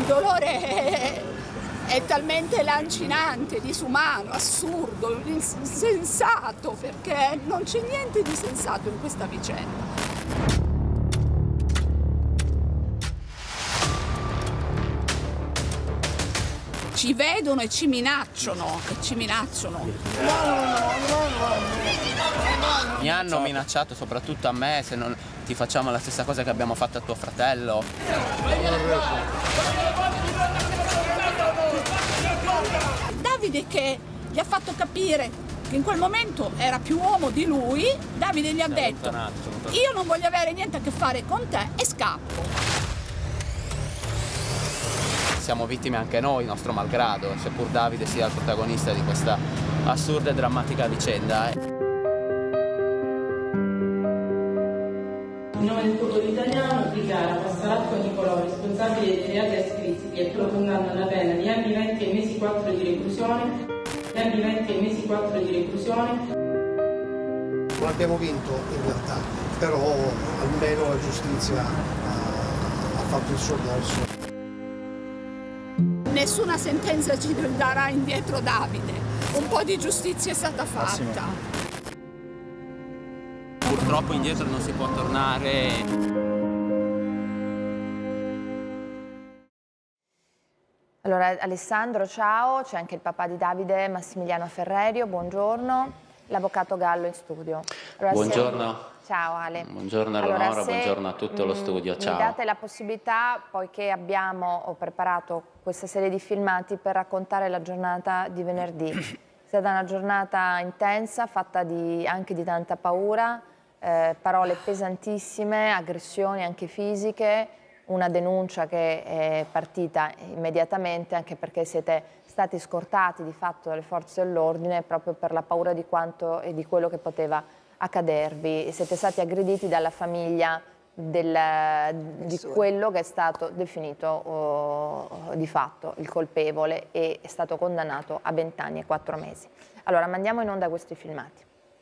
il dolore è talmente lancinante, disumano, assurdo, insensato, perché non c'è niente di sensato in questa vicenda. Ci vedono e ci minacciano, Mi hanno minacciato soprattutto a me, se non ti facciamo la stessa cosa che abbiamo fatto a tuo fratello. Davide che gli ha fatto capire che in quel momento era più uomo di lui, Davide gli ha detto: io non voglio avere niente a che fare con te e scappo. Siamo vittime anche noi, nostro malgrado, seppur Davide sia il protagonista di questa assurda e drammatica vicenda. In nome del popolo italiano dichiara Passalacqua Nicolò responsabile dei reati ascritti e lo condanna alla pena di anni 20 e mesi 4 di reclusione. Non abbiamo vinto in realtà, però almeno la giustizia ha fatto il suo corso. Nessuna sentenza ci darà indietro Davide, un po' di giustizia è stata fatta. Purtroppo indietro non si può tornare. Allora Alessandro, ciao, c'è anche il papà di Davide, Massimiliano Ferrerio, buongiorno, l'avvocato Gallo in studio. Allora, Buongiorno. Ciao Ale. Buongiorno Eleonora, buongiorno a tutto lo studio, ciao. Mi date la possibilità, poiché ho preparato questa serie di filmati per raccontare la giornata di venerdì. È stata una giornata intensa, fatta anche di tanta paura, parole pesantissime, aggressioni anche fisiche, una denuncia che è partita immediatamente anche perché siete stati scortati di fatto dalle forze dell'ordine proprio per la paura di quanto e di quello che poteva accadervi. Siete stati aggrediti dalla famiglia di quello che è stato definito di fatto il colpevole e è stato condannato a 20 anni e 4 mesi. Allora mandiamo in onda questi filmati.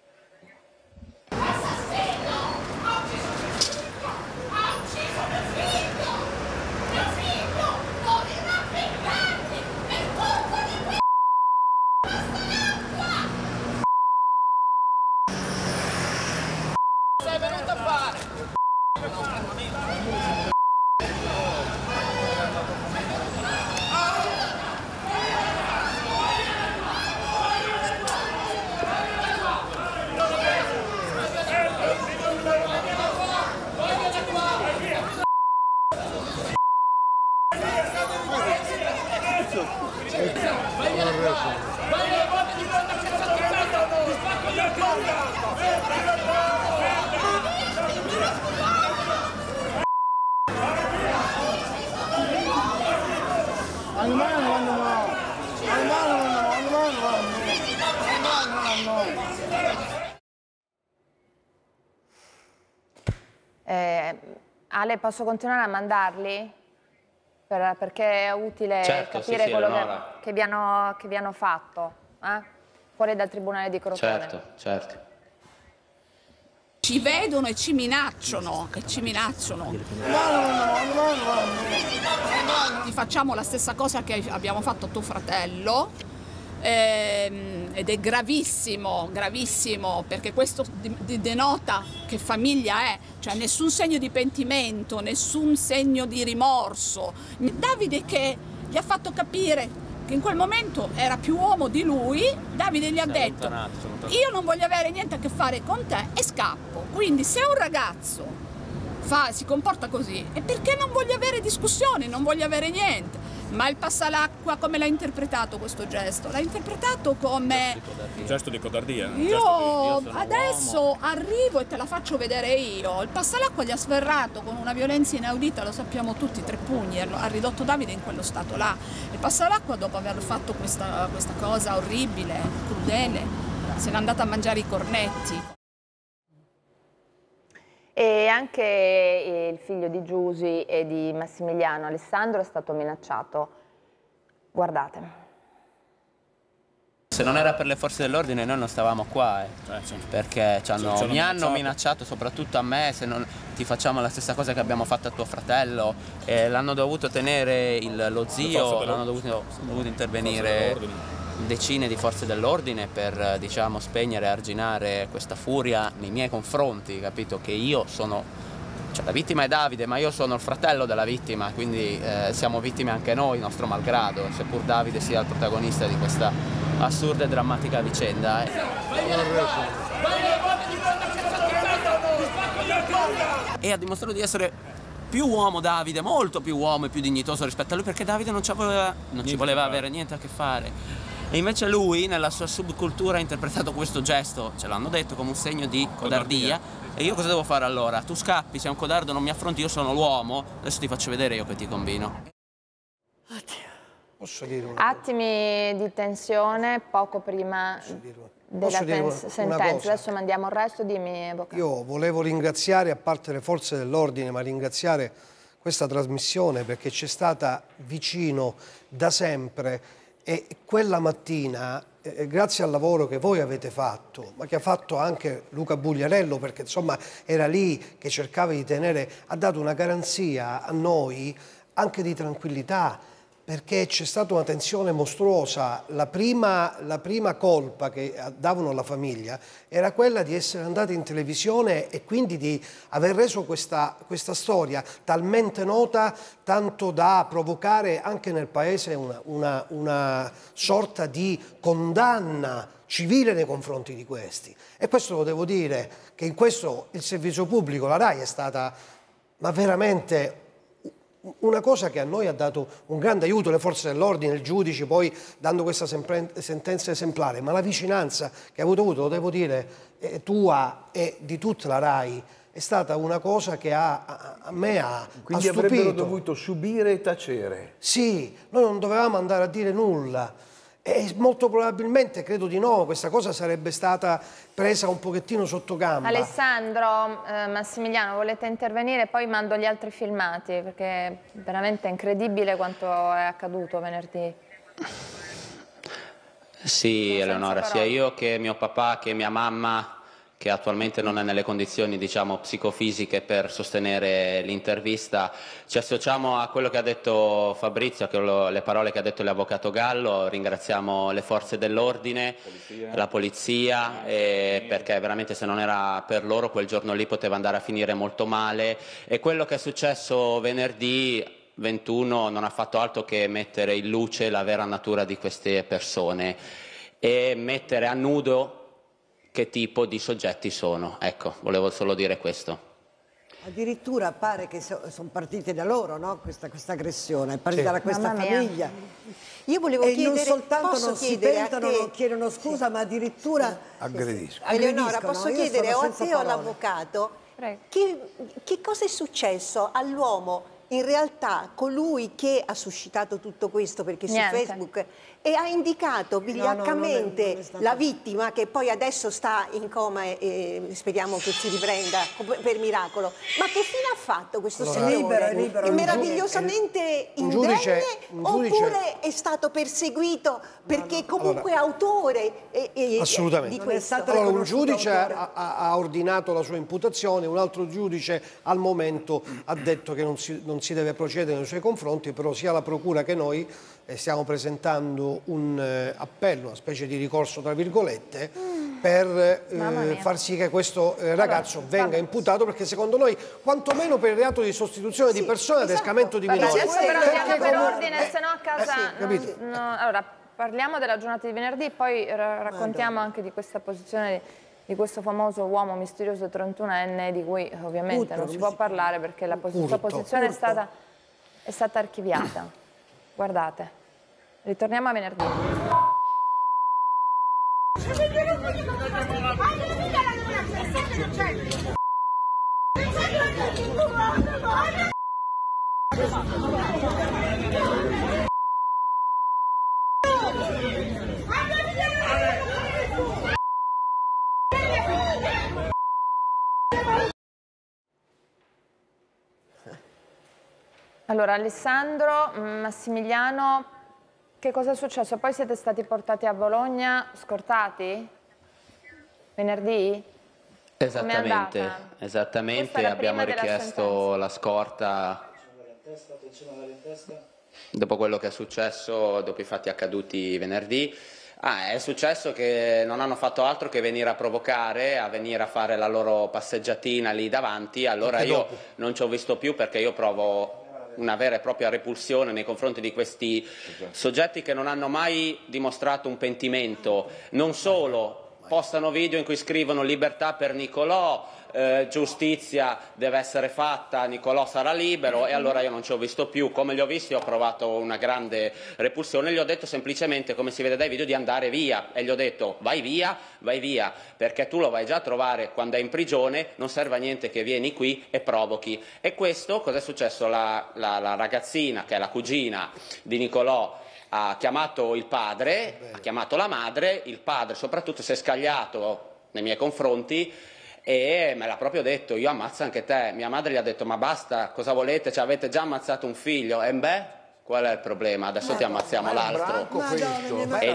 Ale, posso continuare a mandarli? Perché è utile capire quello che vi hanno fatto, fuori dal Tribunale di Crotone. Certo. Ci vedono e ci minacciano, Ti facciamo la stessa cosa che abbiamo fatto a tuo fratello. Ed è gravissimo, perché questo denota che famiglia è, cioè nessun segno di pentimento, nessun segno di rimorso. Davide che gli ha fatto capire che in quel momento era più uomo di lui, Davide gli ha detto: io non voglio avere niente a che fare con te e scappo. Quindi se un ragazzo si comporta così è perché non voglio avere discussioni, non voglio avere niente. Ma il passalacqua come l'ha interpretato questo gesto? L'ha interpretato come un gesto di codardia. Io adesso arrivo e te la faccio vedere io. Il passalacqua gli ha sferrato con una violenza inaudita, lo sappiamo tutti, 3 pugni, ha ridotto Davide in quello stato là. Il passalacqua, dopo aver fatto questa cosa orribile, crudele, se n'è andata a mangiare i cornetti. E anche il figlio di Giusy e di Massimiliano, Alessandro, è stato minacciato. Guardate. se non era per le forze dell'ordine noi non stavamo qua, perché mi hanno minacciato soprattutto a me, se non ti facciamo la stessa cosa che abbiamo fatto a tuo fratello, l'hanno dovuto tenere lo zio, l'hanno dovuto intervenire decine di forze dell'ordine per, diciamo, spegnere e arginare questa furia nei miei confronti, capito? Che io sono... Cioè, la vittima è Davide, ma io sono il fratello della vittima, quindi siamo vittime anche noi, nostro malgrado, seppur Davide sia il protagonista di questa assurda e drammatica vicenda. E ha dimostrato di essere più uomo Davide, molto più uomo e più dignitoso rispetto a lui, perché Davide non ci voleva avere niente a che fare. E invece lui, nella sua subcultura, ha interpretato questo gesto, ce l'hanno detto, come un segno di codardia. E io cosa devo fare allora? Tu scappi, sei un codardo, non mi affronti, io sono l'uomo, adesso ti faccio vedere io che ti combino. Posso dire una cosa? Attimi di tensione poco prima della sentenza. Adesso mandiamo il resto, dimmi, avvocato. Io volevo ringraziare, a parte le forze dell'ordine, ma ringraziare questa trasmissione perché c'è stata vicino da sempre. E quella mattina, grazie al lavoro che voi avete fatto, ma che ha fatto anche Luca Bugliarello, perché insomma era lì che cercava di tenere, ha dato una garanzia a noi anche di tranquillità, perché c'è stata una tensione mostruosa. La prima colpa che davano alla famiglia era quella di essere andati in televisione e quindi di aver reso questa storia talmente nota, tanto da provocare anche nel paese una sorta di condanna civile nei confronti di questi. E questo lo devo dire, che in questo il servizio pubblico, la RAI, è stata ma veramente una cosa che a noi ha dato un grande aiuto, le forze dell'ordine, il giudice, poi dando questa sentenza esemplare, ma la vicinanza che ha avuto, lo devo dire, tua e di tutta la RAI, è stata una cosa che a me ha stupito. Quindi avrebbero dovuto subire e tacere. Sì, noi non dovevamo andare a dire nulla. E molto probabilmente, credo di no, questa cosa sarebbe stata presa un pochettino sotto gamba. Alessandro, Massimiliano, volete intervenire? Poi mando gli altri filmati, perché è veramente incredibile quanto è accaduto venerdì. Sì, Eleonora, sia io che mio papà che mia mamma, che attualmente non è nelle condizioni, diciamo, psicofisiche per sostenere l'intervista, ci associamo a quello che ha detto Fabrizio, le parole che ha detto l'avvocato Gallo. Ringraziamo le forze dell'ordine, la polizia, perché veramente se non era per loro quel giorno lì poteva andare a finire molto male. E quello che è successo venerdì 21 non ha fatto altro che mettere in luce la vera natura di queste persone e mettere a nudo che tipo di soggetti sono. Ecco, volevo solo dire questo. Addirittura pare che sono partite da loro, no? Questa aggressione, è partita da questa famiglia. Io volevo chiedere, non soltanto non si pentano, non chiedono scusa, ma addirittura aggrediscono. Eleonora, posso chiedere o a te o all'avvocato che cosa è successo all'uomo? In realtà colui che ha suscitato tutto questo, perché su Facebook e ha indicato vigliaccamente la vittima, che poi adesso sta in coma e speriamo che si riprenda per miracolo. Ma che fine ha fatto questo signore? È meravigliosamente indenne oppure è stato perseguito perché comunque è autore assolutamente di questo? Allora, un giudice ha ordinato la sua imputazione, un altro giudice al momento ha detto che non si deve procedere nei suoi confronti, però sia la procura che noi stiamo presentando un appello, una specie di ricorso tra virgolette, per far sì che questo ragazzo venga imputato, perché secondo noi quantomeno per il reato di sostituzione di persona ed escamento di minori. Adesso però andiamo per ordine, se no a casa... Allora, parliamo della giornata di venerdì, poi raccontiamo anche di questa posizione di questo famoso uomo misterioso 31enne, di cui ovviamente non si può parlare perché la sua posizione è stata archiviata. Guardate, ritorniamo a venerdì. Allora, Alessandro, Massimiliano, Che cosa è successo? Poi siete stati portati a Bologna, scortati? Venerdì? Esattamente, abbiamo richiesto la scorta dopo quello che è successo, dopo i fatti accaduti venerdì. È successo che non hanno fatto altro che venire a provocare, a venire a fare la loro passeggiatina lì davanti, allora io non ci ho visto più perché io provo una vera e propria repulsione nei confronti di questi soggetti che non hanno mai dimostrato un pentimento, non solo postano video in cui scrivono libertà per Nicolò, giustizia deve essere fatta, Nicolò sarà libero, e allora io non ci ho visto più. Come li ho visti ho provato una grande repulsione, gli ho detto semplicemente, come si vede dai video, di andare via, e gli ho detto vai via, perché tu lo vai già a trovare quando è in prigione, non serve a niente che vieni qui e provochi. E questo, cosa è successo? La ragazzina, che è la cugina di Nicolò, ha chiamato il padre, ha chiamato la madre, il padre soprattutto si è scagliato nei miei confronti e me l'ha proprio detto, io ammazzo anche te. Mia madre gli ha detto, ma basta, cosa volete, cioè, avete già ammazzato un figlio, e beh, qual è il problema? Adesso ti ammazziamo l'altro. E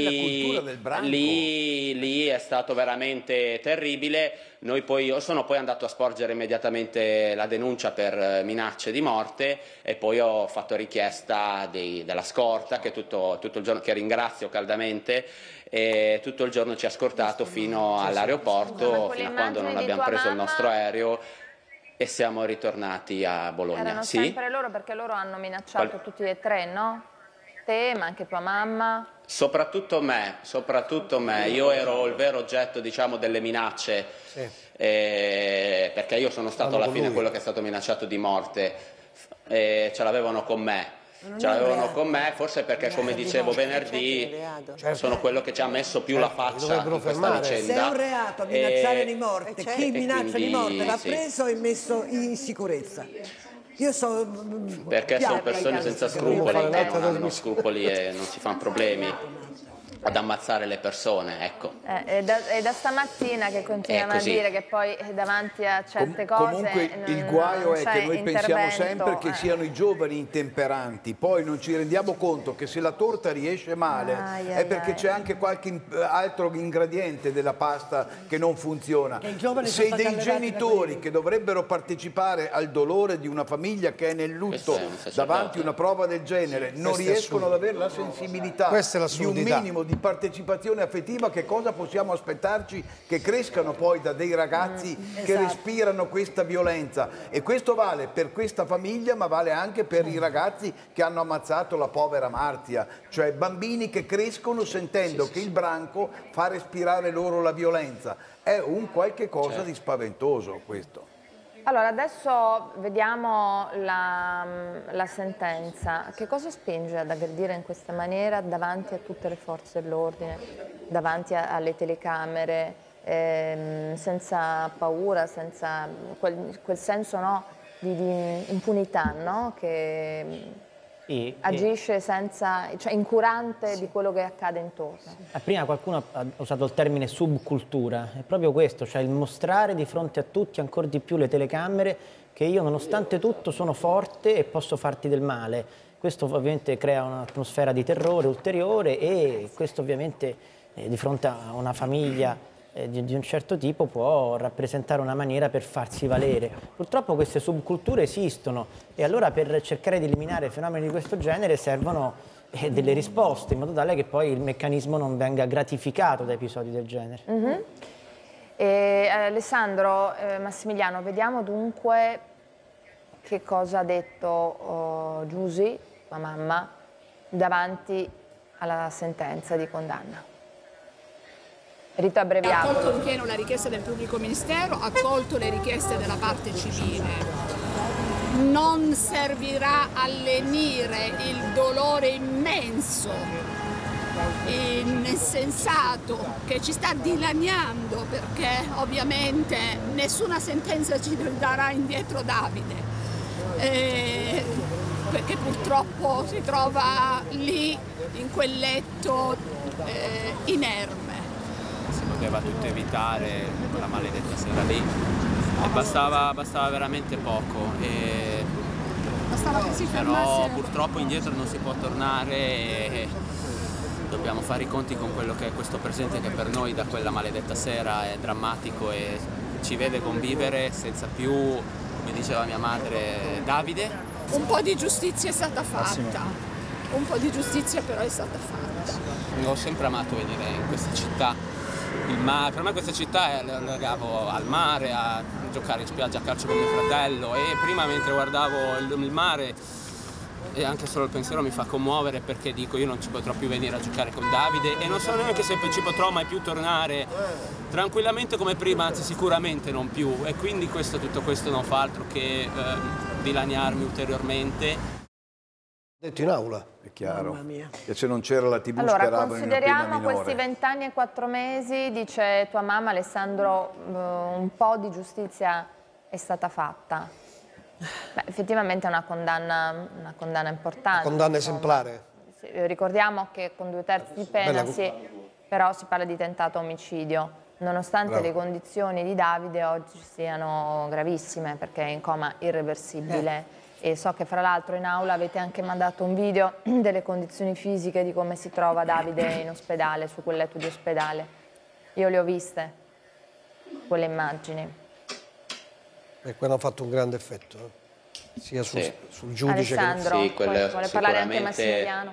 lì è stato veramente terribile. Io sono poi andato a sporgere immediatamente la denuncia per minacce di morte e poi ho fatto richiesta della scorta che tutto il giorno, che ringrazio caldamente, e tutto il giorno ci ha scortato fino all'aeroporto, fino a quando non abbiamo preso il nostro aereo e siamo ritornati a Bologna. Erano sempre loro, perché loro hanno minacciato tutti e tre, no? Te, ma anche tua mamma. Soprattutto me. Io ero il vero oggetto, diciamo, delle minacce, perché io sono stato alla fine quello che è stato minacciato di morte, ce l'avevano con me. Forse perché, come dicevo venerdì, sono quello che ci ha messo più la faccia in questa vicenda. Se è un reato minacciare di morte, chi minaccia di morte va preso e messo in sicurezza. Perché sono persone senza scrupoli, che non hanno scrupoli e non si fanno problemi ad ammazzare le persone, ecco. È da stamattina che continuiamo a dire che poi davanti a certe cose comunque il guaio è che noi pensiamo sempre che siano i giovani intemperanti, poi non ci rendiamo conto che se la torta riesce male è perché c'è anche qualche altro ingrediente della pasta che non funziona. Se dei genitori che dovrebbero partecipare al dolore di una famiglia che è nel lutto davanti a una prova del genere non riescono ad avere la sensibilità di un minimo di partecipazione affettiva, che cosa possiamo aspettarci che crescano poi da dei ragazzi che respirano questa violenza? E questo vale per questa famiglia, ma vale anche per i ragazzi che hanno ammazzato la povera Marzia, cioè bambini che crescono sentendo che il branco fa respirare loro la violenza. È un qualche cosa di spaventoso questo. Allora, adesso vediamo la sentenza. Che cosa spinge ad aggredire in questa maniera davanti a tutte le forze dell'ordine, davanti alle telecamere, senza paura, senza quel senso, no, di impunità, no? Che agisce senza, cioè incurante di quello che accade intorno. Prima qualcuno ha usato il termine subcultura, è proprio questo, cioè il mostrare di fronte a tutti ancora di più le telecamere che io nonostante tutto sono forte e posso farti del male. Questo ovviamente crea un'atmosfera di terrore ulteriore e questo ovviamente di fronte a una famiglia di un certo tipo può rappresentare una maniera per farsi valere. Purtroppo queste subculture esistono e allora per cercare di eliminare fenomeni di questo genere servono delle risposte in modo tale che poi il meccanismo non venga gratificato da episodi del genere. Alessandro, Massimiliano, vediamo dunque che cosa ha detto Giusy, la mamma, davanti alla sentenza di condanna. Rito abbreviato. Ha accolto in pieno la richiesta del pubblico ministero, ha accolto le richieste della parte civile. Non servirà a lenire il dolore immenso, insensato che ci sta dilaniando, perché ovviamente nessuna sentenza ci darà indietro Davide, perché purtroppo si trova lì in quel letto inerme. Si poteva tutto evitare quella maledetta sera lì e bastava veramente poco. Bastava che si però fermasse. purtroppo indietro non si può tornare e dobbiamo fare i conti con quello che è questo presente che per noi da quella maledetta sera è drammatico e ci vede convivere senza più, come diceva mia madre, Davide. Un po' di giustizia è stata fatta, un po' di giustizia però è stata fatta. Ho sempre amato venire in questa città. Per me questa città la legavo al mare, a giocare in spiaggia a calcio con mio fratello e prima mentre guardavo il mare e anche solo il pensiero mi fa commuovere perché dico io non ci potrò più venire a giocare con Davide e non so neanche se ci potrò mai più tornare tranquillamente come prima, anzi sicuramente non più e quindi tutto questo non fa altro che dilaniarmi ulteriormente. Detto in aula. È chiaro. E se non c'era la TV allora, speravano in una pena consideriamo minore. questi 20 anni e 4 mesi, dice tua mamma Alessandro, un po' di giustizia è stata fatta. Beh, effettivamente è una condanna importante. Condanna esemplare. Sì, ricordiamo che con 2/3 di pena però si parla di tentato omicidio, nonostante le condizioni di Davide oggi siano gravissime perché è in coma irreversibile. E so che fra l'altro in aula avete anche mandato un video delle condizioni fisiche di come si trova Davide in ospedale, su quel letto di ospedale. Io le ho viste, quelle immagini. E quello ha fatto un grande effetto, sia sul giudice Alessandro, che... vuole parlare anche Massimiliano?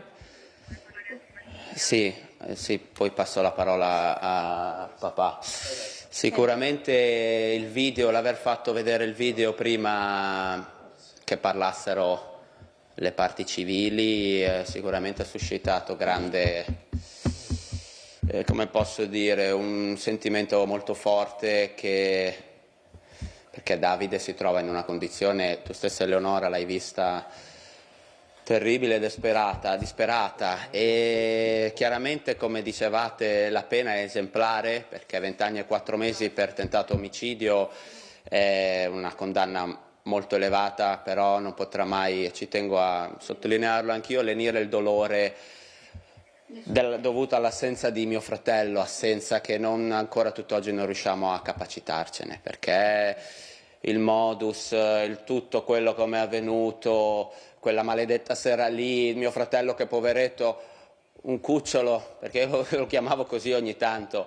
Sì, poi passo la parola a papà. Sicuramente il video, l'aver fatto vedere il video prima che parlassero le parti civili sicuramente ha suscitato grande, come posso dire, un sentimento molto forte perché Davide si trova in una condizione, tu stessa Eleonora l'hai vista, terribile e disperata e chiaramente come dicevate la pena è esemplare perché 20 anni e 4 mesi per tentato omicidio è una condanna molto elevata, però non potrà mai, ci tengo a sottolinearlo anch'io, lenire il dolore dovuto all'assenza di mio fratello, assenza che ancora tutt'oggi non riusciamo a capacitarcene, perché il modus, il tutto quello come è avvenuto, quella maledetta sera lì, mio fratello che poveretto, un cucciolo, perché io lo chiamavo così ogni tanto,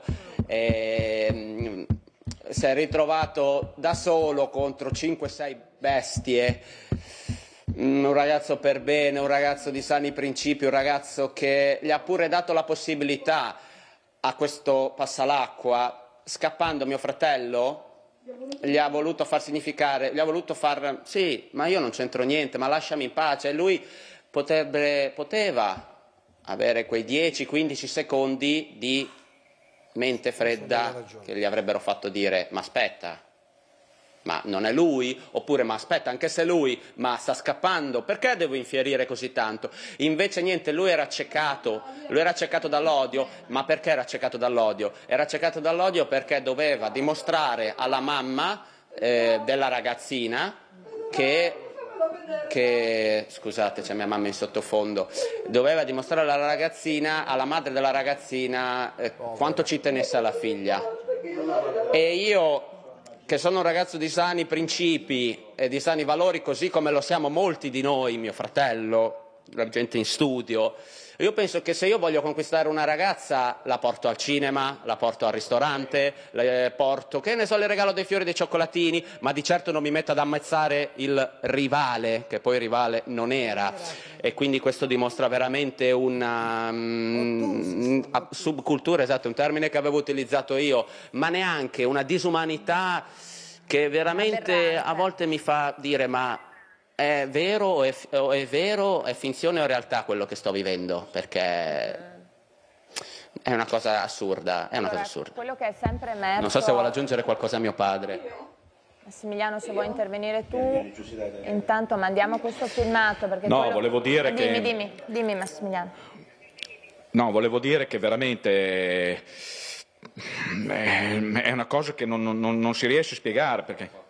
si è ritrovato da solo contro 5-6 bestie, un ragazzo per bene, un ragazzo di sani principi, un ragazzo che gli ha pure dato la possibilità a questo passalacqua, scappando mio fratello, gli ha voluto far significare, gli ha voluto far, sì, ma io non c'entro niente, ma lasciami in pace, e lui poteva avere quei 10-15 secondi di mente fredda che gli avrebbero fatto dire ma aspetta, ma non è lui? Oppure ma aspetta, anche se lui, ma sta scappando, perché devo infierire così tanto? Invece niente, lui era accecato dall'odio, ma perché era accecato dall'odio? Era accecato dall'odio perché doveva dimostrare alla mamma della ragazzina che scusate, c'è mia mamma in sottofondo, doveva dimostrare alla ragazzina, alla madre della ragazzina quanto ci tenesse alla figlia. E io, che sono un ragazzo di sani principi e di sani valori, così come lo siamo molti di noi, mio fratello, la gente in studio, io penso che se io voglio conquistare una ragazza la porto al cinema, la porto al ristorante, le porto, che ne so, le regalo dei fiori, dei cioccolatini, ma di certo non mi metto ad ammazzare il rivale, che poi rivale non era. E quindi questo dimostra veramente una subcultura, esatto, un termine che avevo utilizzato io, ma neanche una disumanità che veramente a volte mi fa dire ma è vero, è finzione o realtà quello che sto vivendo? Perché è una cosa assurda, è una cosa assurda. Quello che è sempre emerso... Non so se vuole aggiungere qualcosa a mio padre. Massimiliano, se vuoi intervenire tu, intanto mandiamo questo filmato. Perché no, volevo dire che... Dimmi Massimiliano. No, volevo dire che veramente è una cosa che non si riesce a spiegare,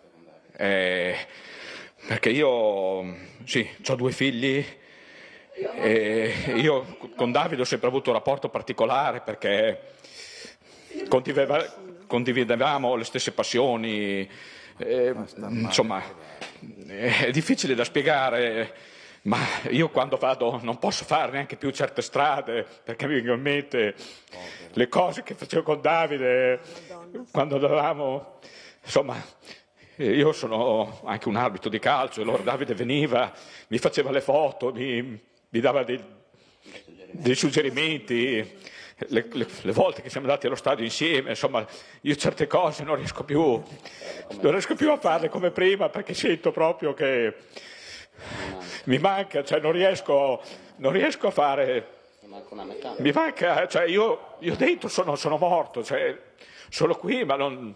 perché io, sì, ho 2 figli e io con Davide ho sempre avuto un rapporto particolare perché condividevamo le stesse passioni, insomma, è difficile da spiegare, ma io quando vado non posso fare neanche più certe strade, perché mi vengono in mente le cose che facevo con Davide quando dovevamo, insomma, io sono anche un arbitro di calcio, allora Davide veniva, mi faceva le foto, mi dava dei suggerimenti, le volte che siamo andati allo stadio insieme, insomma, io certe cose non riesco più a farle come prima, perché sento proprio che mi manca, cioè non riesco a fare, mi manca, cioè io dentro sono morto, cioè sono qui ma non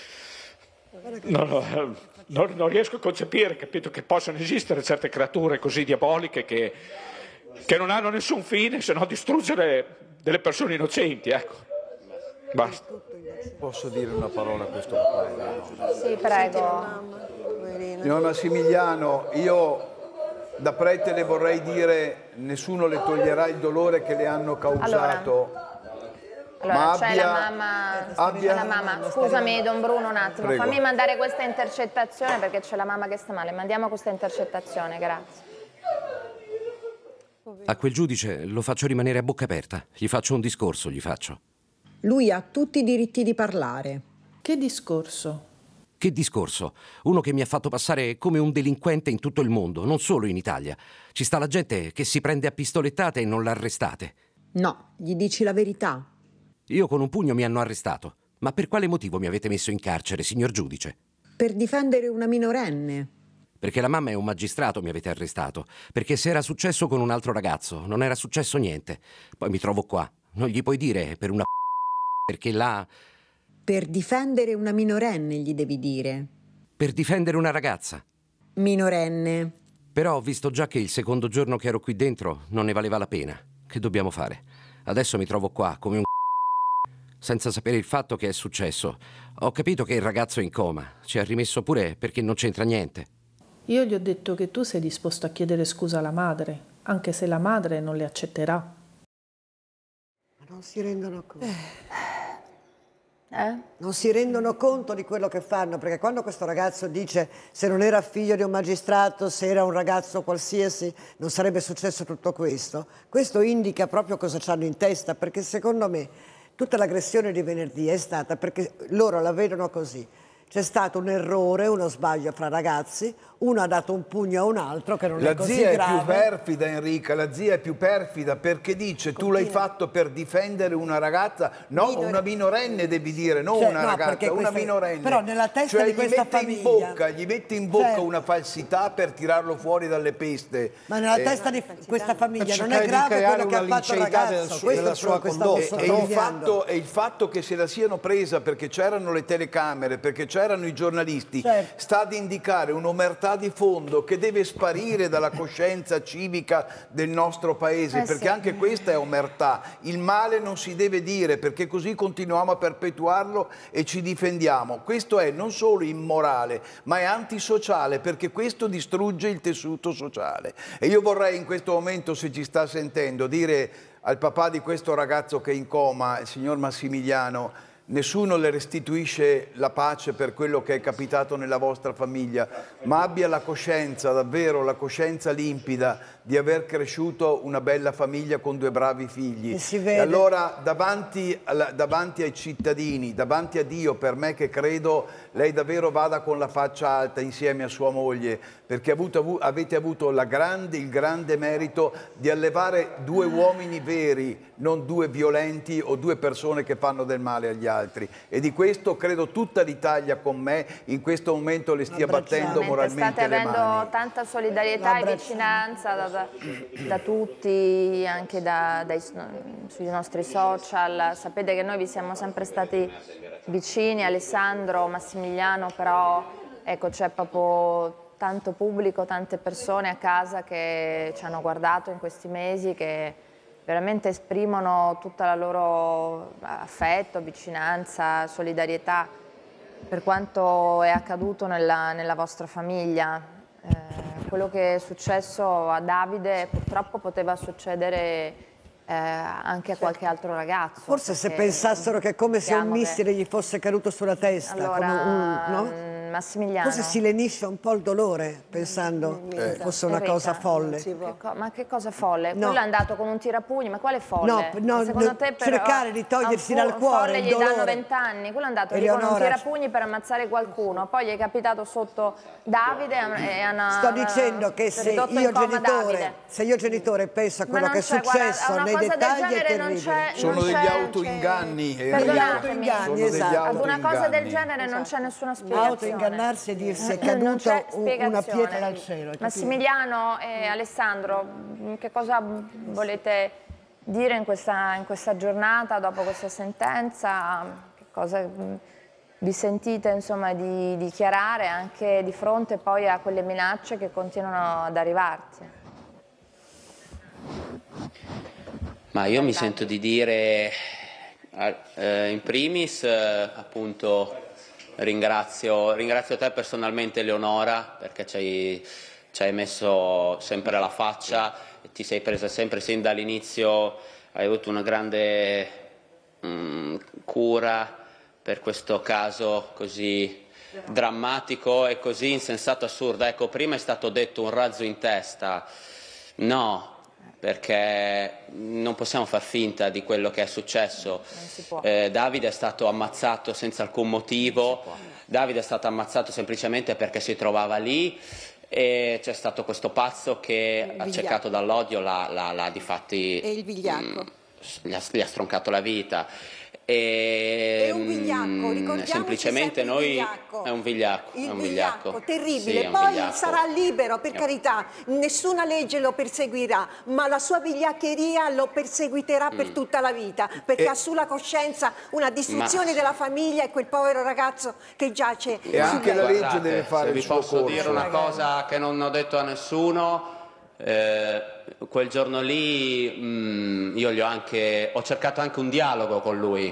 riesco a concepire, capito, che possano esistere certe creature così diaboliche che non hanno nessun fine se non distruggere delle persone innocenti, ecco. Basta. Posso dire una parola a questo papà? Sì, prego. Signor Massimiliano, io da prete le vorrei dire, nessuno le toglierà il dolore che le hanno causato. Allora, c'è la mamma. Scusami, Don Bruno, un attimo. Prego. Fammi mandare questa intercettazione perché c'è la mamma che sta male. Mandiamo questa intercettazione, grazie. A quel giudice lo faccio rimanere a bocca aperta. Gli faccio un discorso, gli faccio. Lui ha tutti i diritti di parlare. Che discorso? Che discorso? Uno che mi ha fatto passare come un delinquente in tutto il mondo, non solo in Italia. Ci sta la gente che si prende a pistolettate e non l'arrestate. No, gli dici la verità. Io con un pugno mi hanno arrestato. Ma per quale motivo mi avete messo in carcere, signor giudice? Per difendere una minorenne. Perché la mamma è un magistrato, mi avete arrestato. Perché se era successo con un altro ragazzo, non era successo niente. Poi mi trovo qua. Non gli puoi dire per una perché là... Per difendere una minorenne, gli devi dire. Per difendere una ragazza. Minorenne. Però ho visto già che il secondo giorno che ero qui dentro non ne valeva la pena. Che dobbiamo fare? Adesso mi trovo qua come un senza sapere il fatto che è successo. Ho capito che il ragazzo è in coma. Ci ha rimesso pure perché non c'entra niente. Io gli ho detto che tu sei disposto a chiedere scusa alla madre, anche se la madre non le accetterà. Ma non si rendono conto. Non si rendono conto di quello che fanno, perché quando questo ragazzo dice se non era figlio di un magistrato, se era un ragazzo qualsiasi, non sarebbe successo tutto questo. Questo indica proprio cosa c'hanno in testa, perché secondo me tutta l'aggressione di venerdì è stata perché loro la vedono così. C'è stato un errore, uno sbaglio fra ragazzi, uno ha dato un pugno a un altro che non è così grave. La zia è più perfida, Enrica, la zia è più perfida perché dice tu l'hai fatto per difendere una ragazza, no, una minorenne devi dire, non una ragazza, una minorenne. Però nella testa di questa famiglia... Gli metti in bocca una falsità per tirarlo fuori dalle peste. Ma nella testa di questa famiglia non è grave quello che ha fatto il ragazzo, della sua condotta. E il fatto che se la siano presa perché c'erano le telecamere, perché c'erano i giornalisti, sta ad indicare un'omertà di fondo che deve sparire dalla coscienza civica del nostro paese, perché anche questa è omertà. Il male non si deve dire, perché così continuiamo a perpetuarlo e ci difendiamo. Questo è non solo immorale, ma è antisociale, perché questo distrugge il tessuto sociale. E io vorrei in questo momento, se ci sta sentendo, dire al papà di questo ragazzo che è in coma, il signor Massimiliano: nessuno le restituisce la pace per quello che è capitato nella vostra famiglia, ma abbia la coscienza, davvero la coscienza limpida di aver cresciuto una bella famiglia con 2 bravi figli. E allora davanti ai cittadini, davanti a Dio, per me che credo, lei davvero vada con la faccia alta insieme a sua moglie, perché avete avuto il grande merito di allevare 2 uomini veri, non 2 violenti o 2 persone che fanno del male agli altri. E di questo credo tutta l'Italia con me in questo momento le stia battendo moralmente le mani. State avendo tanta solidarietà e vicinanza da tutti, anche sui nostri social. Sapete che noi vi siamo sempre stati vicini, Alessandro, Massimiliano, però ecco, c'è proprio tanto pubblico, tante persone a casa che ci hanno guardato in questi mesi, che veramente esprimono tutta la loro affetto, vicinanza, solidarietà per quanto è accaduto nella vostra famiglia. Quello che è successo a Davide purtroppo poteva succedere anche a qualche altro ragazzo. Forse se pensassero che è come se un missile gli fosse caduto sulla testa. Allora, no? Massimiliano. Forse si lenisce un po' il dolore pensando che fosse una cosa folle. Ma che cosa folle? No. Quello è andato con un tirapugni, ma quale folle? No, secondo te cercare di togliersi dal cuore il gli dolore. danno 20 anni, quello è andato lì con un tirapugni per ammazzare qualcuno, poi gli è capitato sotto Davide e hanno... Sto dicendo che se io genitore penso a quello che è successo nei dettagli è terribile. Sono degli autoinganni. Perdonatemi, esatto. Ad una cosa del genere non c'è nessuna spiegazione. Autoingannarsi e dirsi è caduta una pietra dal cielo. Massimiliano e Alessandro, che cosa volete dire in questa giornata dopo questa sentenza? Che cosa vi sentite insomma di dichiarare anche di fronte poi a quelle minacce che continuano ad arrivarti? Ma io mi sento di dire in primis appunto ringrazio te personalmente, Eleonora, perché ci hai messo sempre la faccia, ti sei presa sempre sin dall'inizio, hai avuto una grande cura per questo caso così drammatico e così insensato, assurdo. Ecco, prima è stato detto un razzo in testa, no, perché non possiamo far finta di quello che è successo. Davide è stato ammazzato senza alcun motivo, Davide è stato ammazzato semplicemente perché si trovava lì e c'è stato questo pazzo che accecato dall'odio difatti e il vigliacco gli ha stroncato la vita. È un vigliacco, ricordiamoci semplicemente noi è un vigliacco, terribile. Sì, poi vigliacco. Sarà libero, per carità, nessuna legge lo perseguirà, ma la sua vigliaccheria lo perseguiterà per tutta la vita, perché ha sulla coscienza una distruzione della famiglia e quel povero ragazzo che giace. E anche la legge deve fare il suo corso. Vi posso dire una cosa che non ho detto a nessuno. Quel giorno lì io ho cercato anche un dialogo con lui.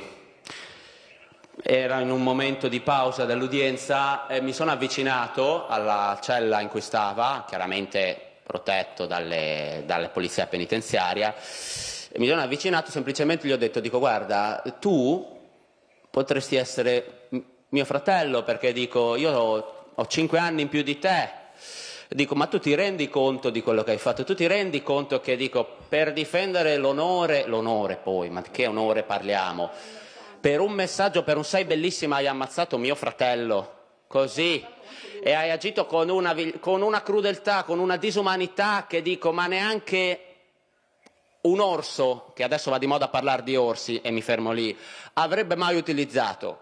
Era in un momento di pausa dell'udienza e mi sono avvicinato alla cella in cui stava, chiaramente protetto dalle polizia penitenziaria, e mi sono avvicinato, semplicemente gli ho detto, guarda, tu potresti essere mio fratello, perché io ho 5 anni in più di te. Dico, ma tu ti rendi conto di quello che hai fatto? Tu ti rendi conto che, per difendere l'onore poi, ma di che onore parliamo? Per un messaggio, per un sei bellissima hai ammazzato mio fratello, così, e hai agito con una crudeltà, con una disumanità che ma neanche un orso, che adesso va di moda parlare di orsi e mi fermo lì, avrebbe mai utilizzato.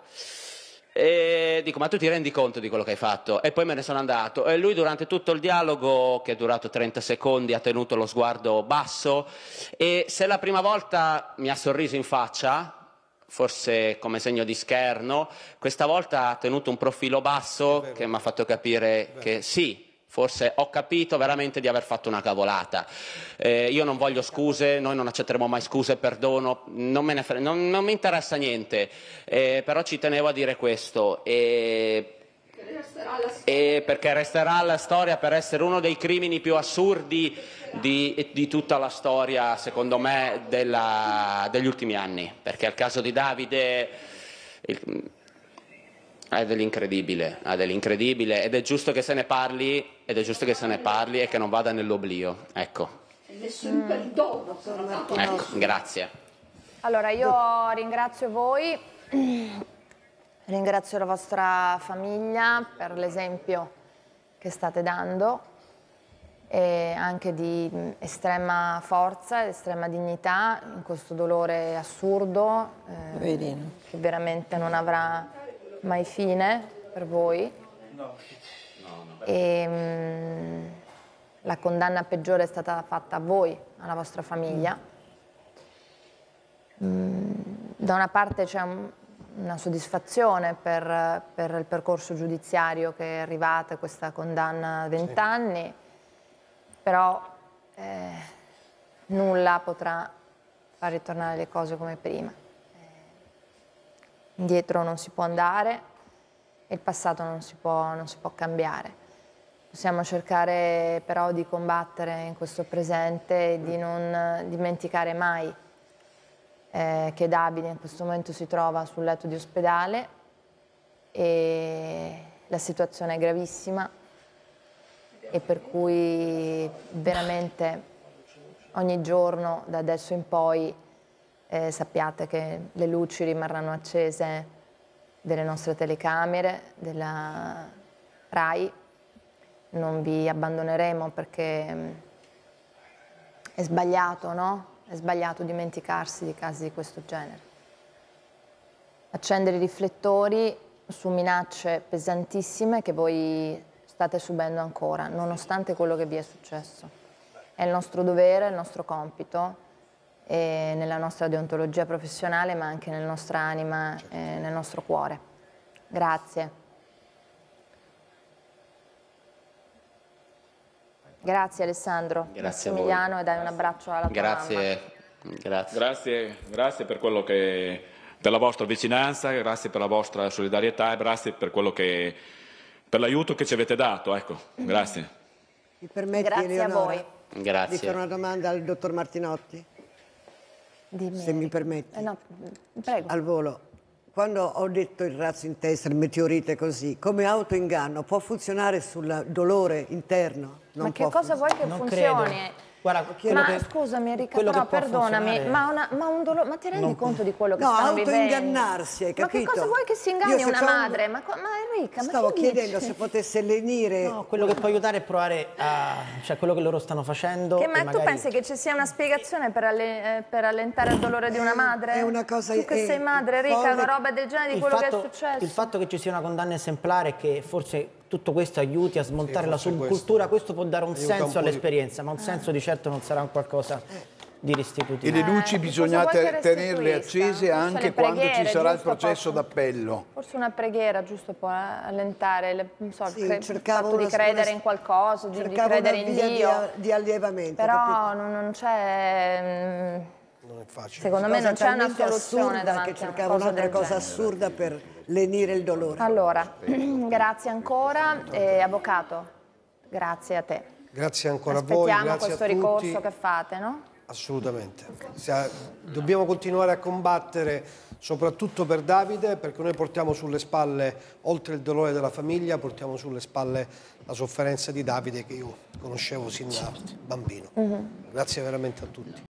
E ma tu ti rendi conto di quello che hai fatto? E poi me ne sono andato e lui durante tutto il dialogo, che è durato 30 secondi, ha tenuto lo sguardo basso e se la prima volta mi ha sorriso in faccia, forse come segno di scherno, questa volta ha tenuto un profilo basso che mi ha fatto capire che sì, forse ho capito veramente di aver fatto una cavolata. Io non voglio scuse, noi non accetteremo mai scuse, perdono, non mi interessa niente, però ci tenevo a dire questo. Perché resterà alla storia per essere uno dei crimini più assurdi di tutta la storia, secondo me, degli ultimi anni. Perché il caso di Davide è dell'incredibile ed è giusto che se ne parli e che non vada nell'oblio, ecco. Nessun perdono. Ecco, grazie. Allora io ringrazio voi, ringrazio la vostra famiglia per l'esempio che state dando e anche di estrema forza ed estrema dignità in questo dolore assurdo che veramente non avrà mai fine per voi. La condanna peggiore è stata fatta a voi, alla vostra famiglia. Da una parte c'è una soddisfazione per il percorso giudiziario che è arrivata questa condanna a 20 anni, però nulla potrà far ritornare le cose come prima. Indietro non si può andare e il passato non si può cambiare. Possiamo cercare però di combattere in questo presente e di non dimenticare mai che Davide in questo momento si trova sul letto di ospedale e la situazione è gravissima e per cui veramente ogni giorno da adesso in poi sappiate che le luci rimarranno accese delle nostre telecamere, della RAI. Non vi abbandoneremo perché è sbagliato, no? È sbagliato dimenticarsi di casi di questo genere. Accendere i riflettori su minacce pesantissime che voi state subendo ancora, nonostante quello che vi è successo. È il nostro dovere, è il nostro compito, e nella nostra deontologia professionale, ma anche nella nostra anima e nel nostro cuore. Grazie. Grazie Alessandro. Grazie Massimiliano, e dai un abbraccio alla tua mamma. Grazie per quello che, per la vostra vicinanza, grazie per la vostra solidarietà e grazie per quello che, per l'aiuto che ci avete dato, ecco. Grazie. Mi permetti, Grazie Eleonora, a voi. Grazie. di fare una domanda al dottor Martinotti? Dimmi. Se mi permetti. No, prego. Al volo. Quando ho detto il razzo in testa, il meteorite così, come autoinganno può funzionare sul dolore interno? Non ma che cosa vuoi che funzioni? Guarda, ma scusami Enrica, però perdonami, ma un dolore, ma ti rendi conto di quello che stanno vivendo? No, autoingannarsi, hai capito? Ma che cosa vuoi che si inganni una madre? Ma Enrica, ma stavo che chiedendo dici? se potesse lenire. No, quello che può aiutare è provare a... cioè quello che loro stanno facendo. Ma magari... tu pensi che ci sia una spiegazione per allentare il dolore di una madre? È una cosa... Tu che sei madre, Enrica, una roba del genere di quello che è successo? Il fatto che ci sia una condanna esemplare e che forse tutto questo aiuti a smontare la subcultura, questo può dare un senso all'esperienza, ma un senso di certo non sarà un qualcosa di restitutivo. E le luci bisogna tenerle accese anche quando ci sarà il processo d'appello. Forse una preghiera, giusto, può allentare il fatto di credere in qualcosa, di credere in Dio. Di allevamento. Però non c'è... Non è facile. Secondo me non c'è una soluzione davanti che cercava un'altra cosa assurda per lenire il dolore. Allora, grazie ancora. Avvocato, grazie a te. Grazie ancora a voi, grazie a tutti. Aspettiamo questo ricorso che fate, no? Assolutamente. Dobbiamo continuare a combattere soprattutto per Davide, perché noi portiamo sulle spalle, oltre il dolore della famiglia, portiamo sulle spalle la sofferenza di Davide che io conoscevo sin da bambino. Grazie veramente a tutti.